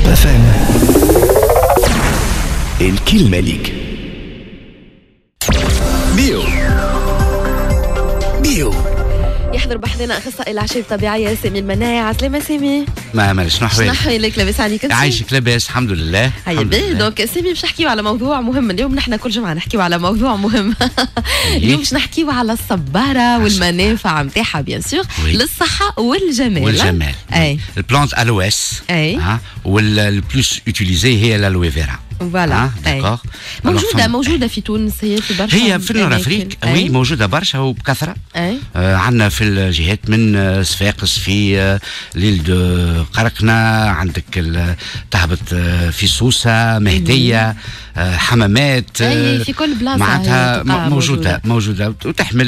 اف ام. الكلمة ليك. بيو يحضر بحثنا اخصائي الاعشاب الطبيعيه سامي المناعي. عسلامة سامي. ما شنو احوالك؟ شنو حوالك؟ لاباس عليك؟ عايشك لاباس الحمد لله. هيا باهي. دونك سامي باش نحكيو على موضوع مهم اليوم. نحن كل جمعه نحكيو على موضوع مهم. اليوم باش نحكيو على الصباره والمنافع نتاعها بيان سور للصحه والجمال. اي البلانت الوس والبلوس يوتيليزي هي الالوي فيرا. فوالا داكور. موجوده في تونس، هي في برشا، هي في نور افريق. وي موجوده برشا وبكثره. عندنا في الجهات من صفاقس، في ليل دو قرقنة، عندك تهبط في سوسه، مهديه، حمامات، في كل بلاصه معناتها موجوده وتحمل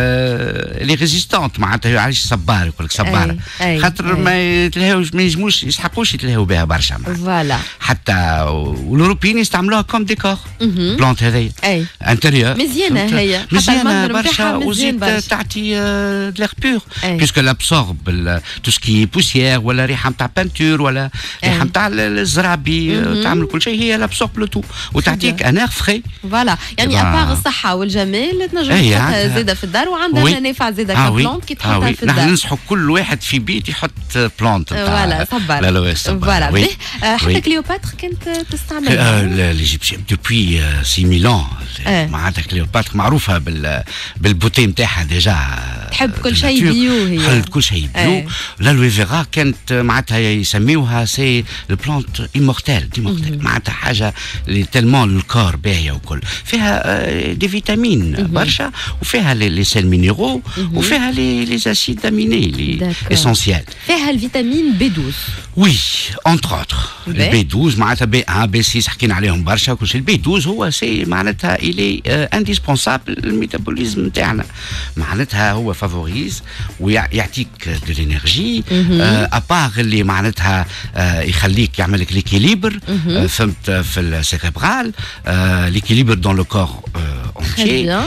لي ريزيستونت. معناتها علاش صبار يقول لك صباره، خاطر ما يتلهاوش، ما ينجموش يسحقوش يتلهاو بها برشا. فوالا حتى والاوروبيين يستعملوها كوم ديكور. بلانت هذيا انتيريور مزيانه، هي مزيانه برشا وزيد تعطي دلاغ بور بيسكو لابسورب تو سكي بوسيير ولا ريحه نتاع بانتور ولا ريحه نتاع الزرابي، تعمل كل شيء. هي لابسورب لو تو وتعطيك ان اير فري. فوالا يعني ابار الصحه والجمال تنجم تحطها زاده في الدار، وعندها منافع زاده كبلانت كي تحطها في الدار. نحن ننصحوا كل واحد في بيت يحط بلانت. فوالا صبر. فوالا حتى كليوباتر كانت تستعملها. ليجيبسيان دوبوي 6000 ans. معناتها كليوباتر معروفه بالبوتي نتاعها ديجا. تحب كل شيء بيو، هي تحب كل شيء بيو. لالوي فيرا كانت معناتها يسميوها سي لو بلانت ايمورتال معناتها حاجه اللي تلمون الكور باهيه وكل. فيها دي فيتامين برشا، وفيها لي سيل مينيرو، وفيها لي اسيد اميني لي اسونسيال. فيها الفيتامين بي 12. وي اونتر اوتر البي 12 معناتها بي 1 بي 6 حكينا عليهم برشا كل شيء. البي 12 هو سي معناتها الي انديسبونسابل الميتابوليزم نتاعنا. معناتها هو فافوريز ويعطيك دو لينيرجي ابار اللي معناتها يخليك يعمل لك ليكيليبر فهمت في السيريبرال، ليكيليبر دون لو كور اونتيي.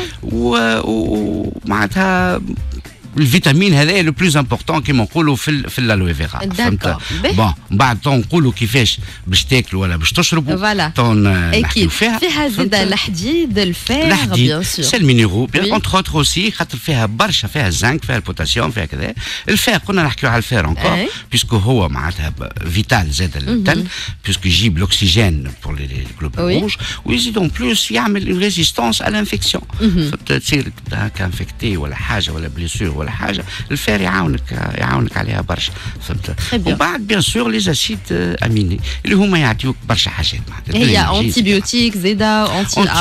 ومعناتها الفيتامين هذا لو بلوز امبورطون كيما نقولوا في الالوي فيرا. فهمت؟ بون بعد نقولوا كيفاش باش تاكلوا ولا باش تشربوا. اكيد فيها زاد الحديد، الفير بيان سور، سي المينيرو بيان اونتر اوتر اوسي، خاطر فيها برشا، فيها الزنك، فيها البوتاسيوم، فيها كذا. الفير كنا نحكيو على الفير انكور بيسكو هو معناتها فيتال زاد التل، بيسكو يجيب الاكسجين بور لي جلوبول روج، ويزيد اون بلوس يعمل اون ريزيستونس على الانفيكسيون. تصير هكا انفكتي ولا حاجه ولا بليسور ولا حاجه، الفير يعاونك عليها برشا. فهمت؟ وبعد بيان سور لي اسيد اميني اللي هما يعطيوك برشا حاجات. معناتها هي انتيبيوتيك زاده،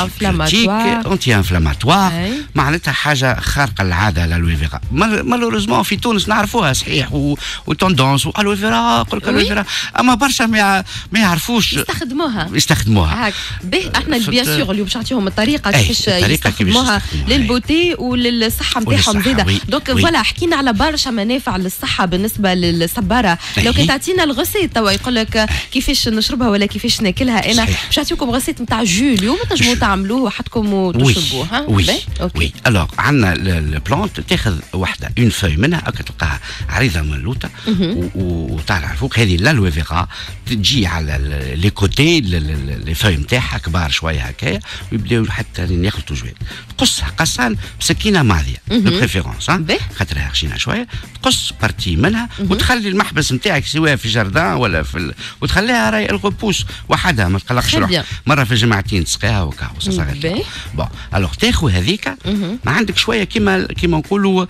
انتي انفلاماتوار معناتها حاجه خارقه العاده لالوي فيرا. مالوريزمون في تونس نعرفوها صحيح وتوندونس والوي فيرا، قول لك الوي فيرا، اما برشا ما يعرفوش يستخدموها. به احنا بيان سور اليوم باش نعطيهم الطريقه كيفاش يستخدموها للبوتي وللصحه نتاعهم زاده. دونك فوالا حكينا على برشا منافع للصحه بالنسبه للصباره. لو كنت تعطينا الغسيت توا يقول لك كيفاش نشربها ولا كيفاش ناكلها. انا باش نعطيكم غسيت نتاع جو اليوم تنجموا تعملوه وحدكم وتشربوه. وي الوغ عندنا البلانت تاخذ وحده اون فوي منها تلقاها عريضه ملوطه وطالعه الفوق. هذه الالوي فيرا تجي على لي كوتي لي فوي نتاعها كبار شويه هكايا، ويبداو حتى يخلطوا جواد. تقصها قصان بسكينه ماضيه دو بريفيرونس، خاطرها خشينا شويه. تقص بارتي منها وتخلي المحبس نتاعك سواء في جردان ولا وتخليها راي الغبوس وحدها، ما تقلقش روحك. مره في الجماعتين تسقيها وكا وصغير. بون الوغ تاخذ هذيك، ما عندك شويه كيما نقولوا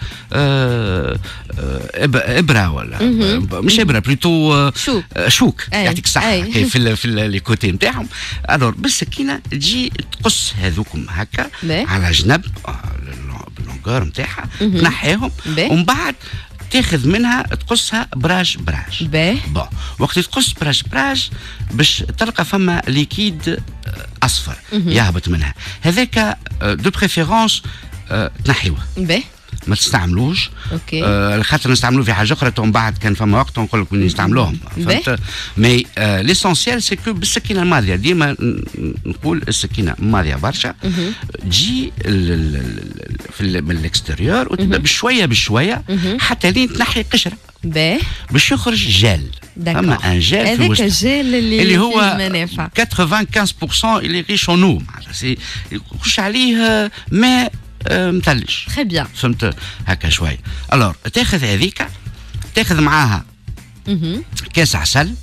ابره ولا مش ابره بلوتو شوك يعطيك الصحه في لي كوتي نتاعهم. الوغ بالسكينه تجي تقص هذوكم هكا على جنب باللونغور نتاعها، تنحيهم ومن بعد تاخذ منها تقصها براج. بون وقت تقص براج باش تلقى فما ليكيد اصفر يهبط منها. هذاك دو بريفيرونس تنحيوه، ما تستعملوش. خاطر نستعملوه في حاجه اخرى، ومن بعد كان فما وقت نقول لك نستعملوهم. فهمت؟ مي ليسونسيال سي كو بالسكينه الماضيه، ديما نقول السكينه الماضيه برشا تجي من الاكستيريور وتبدا بشويه حتى لين تنحي القشره. باش يخرج جل. اما ان جل في هذاك الجل اللي هو المنافع 95% اللي ريش اون او، معناتها يخش عليه ماء مثلج. تري بيان. فهمت هكا شويه. الوغ تاخذ هذيك، تاخذ معاها كاس عسل،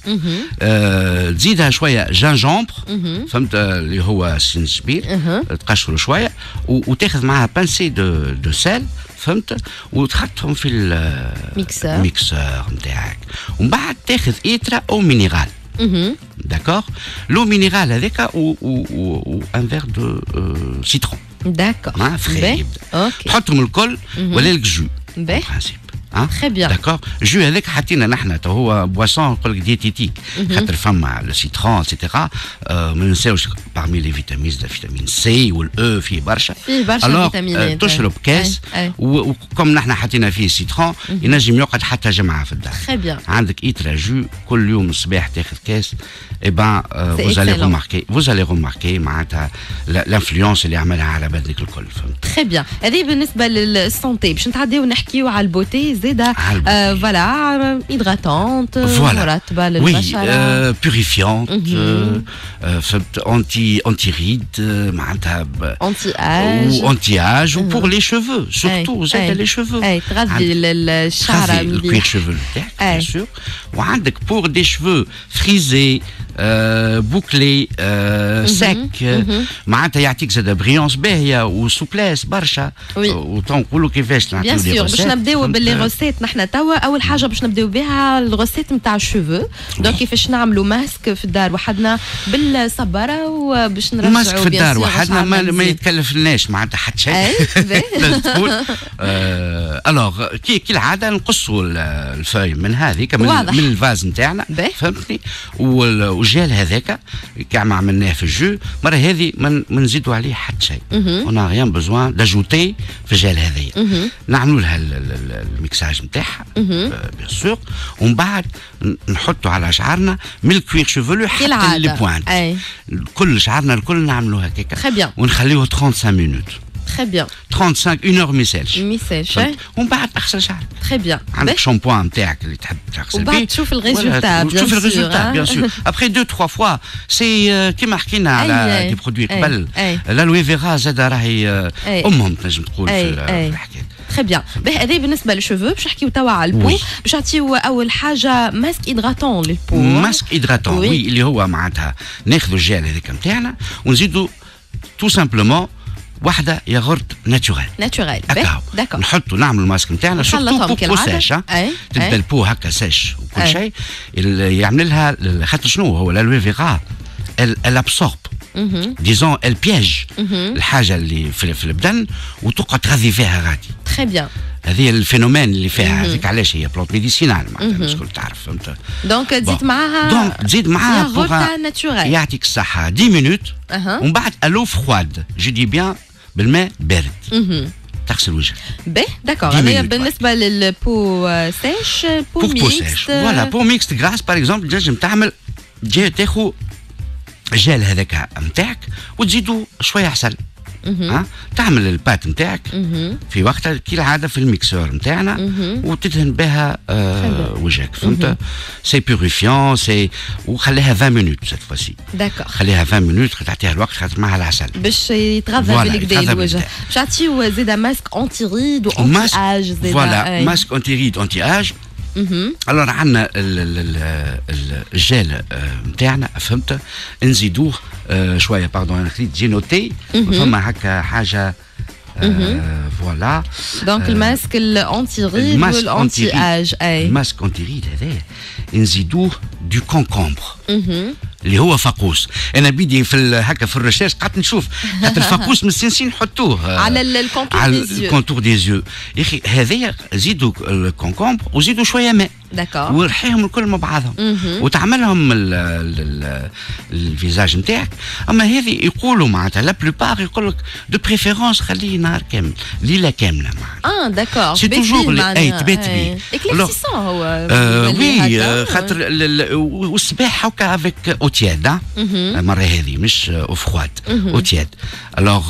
تزيدها شويه جانجومبر، فهمت اللي هو السنجبير، تقشره شويه، وتاخذ معاها بانسي دو سال، فهمت، وتحطهم في الميكسور نتاعك، ومن بعد تاخذ إيترا او مينيرال. داكور. لو مينيرال هذاك و ان فير دو سيترون. داكور. فري. تحطهم الكل ولا لك جو. Très bien. D'accord. Jus هذاك حطينا نحن تو هو بواسون نقول لك ديتيتيك، خاطر فما لو سيترون ايتترا. ما ننساوش بارمي لي فيتامين فيتامين سي والاو فيه برشا. فيتامينات. تشرب كاس، وكم نحن حطينا فيه سيترون ينجم يقعد حتى جمعه في الدار. Très bien. عندك إيترا جو كل يوم الصباح تاخذ كاس. اي بان vous allez remarquer معناتها الانفلونس اللي عملها على بدنك الكل. فهمت. تري بيان. هذه بالنسبه للسونتي. باش نتعداو نحكيو على البوتي زيدا. فوالا هيدراتونت، مرطبه للبشره، بوريفيونت، فهمت، انتي ريد، معناتها انتي اج وبور لي شوفو سورتو زاد لي شوفو. تغذي الشعر الكوير شوفو تاعك بيان سور. وعندك بور دي شوفو فريزي بوكلي سك، معناتها يعطيك زاد بريونس باهيه وسوبلاس برشا. وتنقولوا كيفاش نعطيو لي روسيت. باش نبداو باللي روسيت نحن توا. اول حاجه باش نبداو بها الروسيت نتاع الشوفو. دونك كيفاش نعملوا ماسك في الدار وحدنا بالصباره، وباش نرجعوا ماسك في الدار وحدنا ما يتكلفناش معناتها حتى شيء. لازم الوغ كي العاده نقصوا الفاي من هذيك من الفاز نتاعنا، فهمتني. والجيل هذاك كاع ما عملناه في الجو مره هذه ما نزيدوا عليه حتى شيء. اون ريان بوزوان داجوتي في الجيل هذيا. نعملوا لها الميكساج نتاعها بيان سور، ومن بعد نحطوا على شعرنا من الكوير شوفولو حتى لي بوانت. كل شعرنا الكل نعملوا هكاك ونخليوه 35 مينوت. Très bien. 35 1 heure ما يسالش. ومن بعد تغسل شعرك. Très bien. عندك شامبوان نتاعك اللي تحب تغسل به. وبعد تشوف الريزولتا. تشوف الريزولتا بيان سور. ابخي 2-3 فوا سي كيما حكينا على دي برودوي قبل. الالوي فيرا زاد راهي امهم تنجم تقول في الحكايه. تري بيان. هذه بالنسبه للشوفو. باش نحكيو توا على البو. باش نعطيو اول حاجه ماسك ايدغاتون للبو. ماسك ايدغاتون وي اللي هو معناتها ناخذوا الجيل هذاك نتاعنا ونزيدوا تو سامبلومون واحدة ياغورت ناتشورال. داكور. نحطوا نعملوا الماسك نتاعنا سورتو بو ساش. تبدا البو هكا ساش وكل شيء يعمل لها. خاطر شنو هو الالوي فيغا الابسورب ديزون البياج الحاجه اللي في البدن وتقعد تغذي فيها غادي. تري بيان. هذه الفينومين اللي فيها هذيك علاش هي بلونت ميديسينال معناتها الناس الكل تعرف. فهمت. دونك تزيد معاها ناتشورال يعطيك الصحه 10 مينوت. ومن بعد الو فخواد جو دي بيان بالماء بارد. تغسل وجهك. داكور. هذه بالنسبه للبو سيش. بو ميكست. فوالا بو ميكست غراس باغ اكزومبل تنجم تعمل تاخذ الجيل هذاك نتاعك وتزيدوا شويه عسل. تعمل البات نتاعك في وقتها كي العاده في الميكسور نتاعنا وتدهن بها وجهك. فهمت. سي بيوريفيون سي وخليها 20 مينوت سيت فاسي. داكور. خليها 20 مينوت تعطيها الوقت خاطر معها العسل باش يتغذى بالكدا الوجه. باش نعطيو زيد ماسك انتي ريد وانتي اج زيد. فوالا ماسك انتي ريد انتي اج. الوغ عندنا الجيل نتاعنا فهمت نزيدوه شويه باردون انا خليت جي نوتي فما هكا حاجه فوالا. دونك الماسك الانتي ريد والانتي اج. الماسك انتي ريد هذا نزيدوه دو كونكومبر اللي هو فاقوس. انا بيدي في هكا في الريشيرش قعدت نشوف خاطر الفاقوس من السنسين نحطوه على الكونتور دي زيو. يا اخي هذايا زيدوا الكونكومبر وزيدوا شويه ماء. داكور. ورحيهم الكل مع بعضهم وتعملهم الفيزاج نتاعك. اما هذه يقولوا معناتها لا بلوبار يقول لك دو بريفيرونس خليه نهار كامل ليله كامله معناتها. داكور. سي توجور اي تبات بيه. اكليرسيسون هو. وي خاطر والصباح هكا افيك اوتياد. المره هذه مش اوفخواد اوتياد. الوغ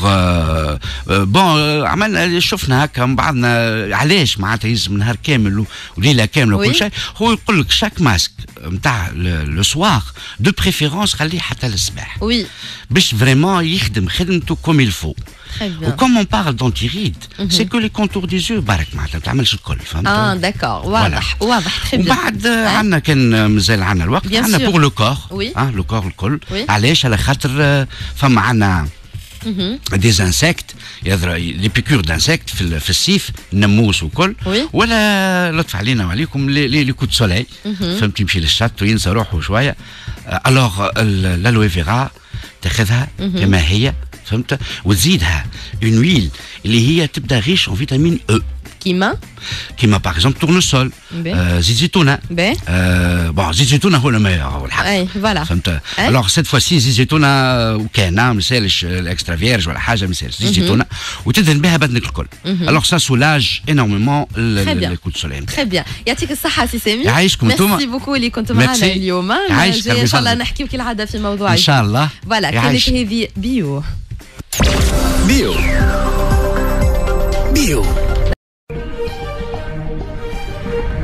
بون عملنا شفنا هكا من بعضنا علاش معناتها يلزم نهار كامل وليله كامله وكل شيء. سولاي هو يقول لك شاك ماسك نتاع لو سوار دو بريفيرونس خليه حتى للصباح وي باش فريمون يخدم خدمته كوم يل فو. وكم اون بارل دونتيريد سي كو لي كونتور دي زو بارك معناتها ما تعملش الكل فهمت. داكور واضح تري بيان. وبعد عندنا كان مازال عندنا الوقت عندنا بور لو كور لو كور الكل. علاش؟ على خاطر فما عندنا دي انسكت لي بيكور دانسكت في الصيف الناموس وكل ولا لطف علينا وعليكم لي كود سولاي فهمت يمشي للشط وينسى روحه شويه. الوغ الالوي فيرا تاخذها كما هي فهمت وتزيدها اون ويل اللي هي تبدا ريش اون فيتامين او كيما باغ اكزومبل تورنسول زيت زيتونه بون زيت زيتونه هو الميور الحق اي فوالا فهمت. الوغ سيت فوا سي زيت زيتونه وكان ما يسالش الاكسترا فيرج ولا حاجه ما يسالش زيت زيتونه وتدهن بها بدنك الكل. الوغ سا سولاج انورمون الكود سولي. تري بيان يعطيك الصحه سي سامي. يعيشكم انتم. ميرسي بوكو اللي كنتم معنا اليوم. ان شاء الله نحكيو كالعاده في موضوع ان شاء الله. فوالا كانت هذه بيو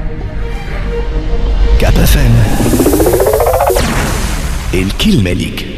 كاب اف ام الكلمة ليك.